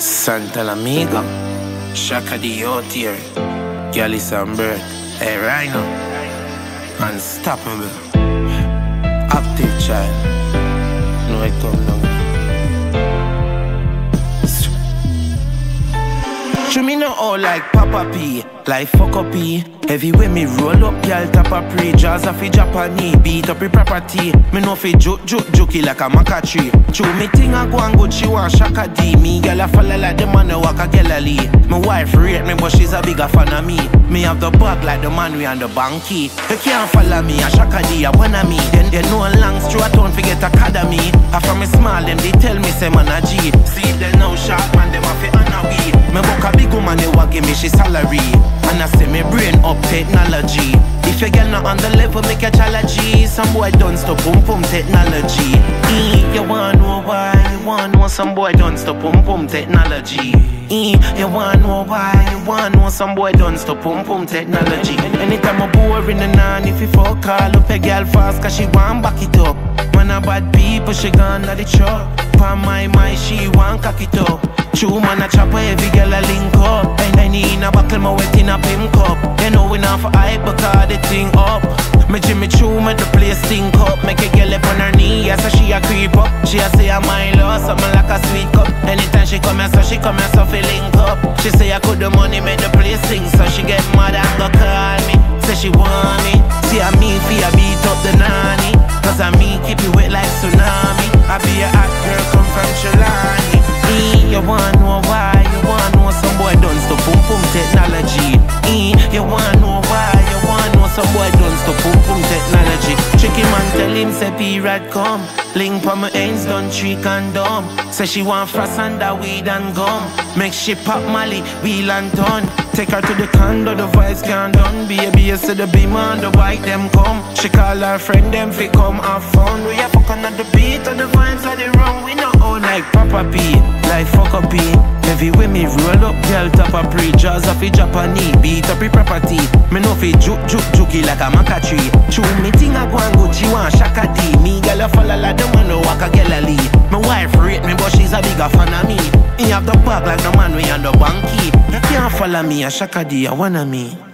Santa Amigo, Shaka the out here, Gallus and Bird, hey Rhino, unstoppable, active child, no I come down. Show me no all like Papa P, like fuck up P. Everywhere me roll up, y'all tap a pre. Jazz a fi Japanese, beat up the property. Me no fi jokey like a maca tree. Chew me ting a go and go, she want Shaka D. Me y'all a follow like the man who walk a Galilee. My wife rate me, but she's a bigger fan of me. Me have the bag like the man we on the banky. You can't follow me, a Shaka D, a one of me. Then they know long through a town forget academy. And from me small, them they tell me say man a G. See they know sharp man, them a fi honor we. Me book a big woman, they wa give me she salary. And I say me brain up technology. If you get not on the level, make a challenge. Some boy don't stop pum technology. You wanna know why? You wanna know some boy don't stop pum technology. You wanna know why? You wanna know some boy don't stop pum technology. Anytime I'm boring and on, if you fuck call up a girl fast, cause she want back it up. Man a bad people, she gone to the truck. Pa my, she want cock it up. True man a chopper, every girl a link up. And in a buckle, my wet in a pimp cup. You know we not for hype, because the thing up. Me Jimmy Choo, make the place stink up. Make a girl up on her knee, so she a creep up. She a say I'm my loss, something like a sweet cup. Anytime she come here, so fi link up. She say I could the money, make the place sing. So she get mad and go call me. Say she want me. See I me fi a beat up the nanny. Cause I me keep it wet like tsunami. I be a hot girl, come from Shalani. You wanna know why? You wanna know some boy done stop pum technology. You wanna know why? You wanna know some boy done stop pum technology. Tricky man tell him say P-Rad come. Link pa my ends done trick and dumb. Say she want frost under weed and gum. Make she pop Molly, wheel and turn. Take her to the condo, the vibes can't done. Baby, you see the beam on the white them come. She call her friend them fi come have fun. We a fucking at the beat and the vibes are the wrong. We know all like Papa P, like fuck up P. Everywhere me roll up, girl top a pre. Jazz a fi Japanese, beat up the property. Me no fi jokey like a maca tree. Chew me ting a go and go, she want Shaka D. Me girl a follow like the man who walk a Galilee. My wife rate me, but she's a bigger fan of me. He have the bag like the man we on the banky. You can't follow me, a Shaka D, a one of me.